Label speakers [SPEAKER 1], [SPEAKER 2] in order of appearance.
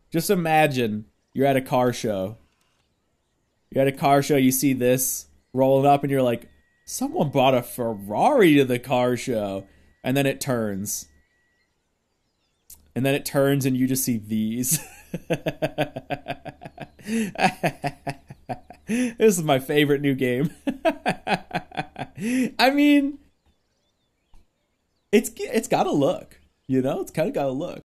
[SPEAKER 1] Just imagine you're at a car show. You're at a car show, you see this rolling up, and you're like, someone brought a Ferrari to the car show. And then it turns. And then it turns, and you just see these. This is my favorite new game. I mean, it's got a look. You know, it's kind of got a look.